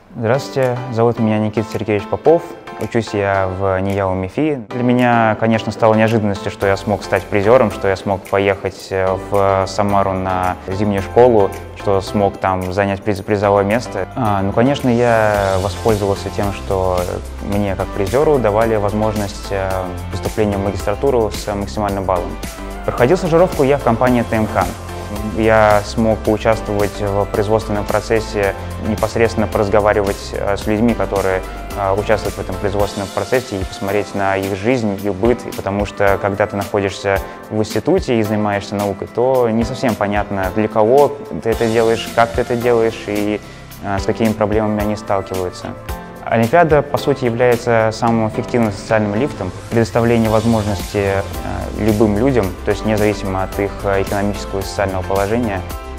Здравствуйте, зовут меня Никита Сергеевич Попов, учусь я в НИЯУ МИФИ. Для меня, конечно, стало неожиданностью, что я смог стать призером, что я смог поехать в Самару на зимнюю школу, что смог там занять призовое место. Конечно, я воспользовался тем, что мне как призеру давали возможность поступления в магистратуру с максимальным баллом. Проходил стажировку я в компании ТМК. Я смог поучаствовать в производственном процессе, непосредственно поразговаривать с людьми, которые участвуют в этом производственном процессе, и посмотреть на их жизнь, их быт. Потому что, когда ты находишься в институте и занимаешься наукой, то не совсем понятно, для кого ты это делаешь, как ты это делаешь и с какими проблемами они сталкиваются. Олимпиада, по сути, является самым эффективным социальным лифтом, предоставление возможности любым людям, то есть независимо от их экономического и социального положения,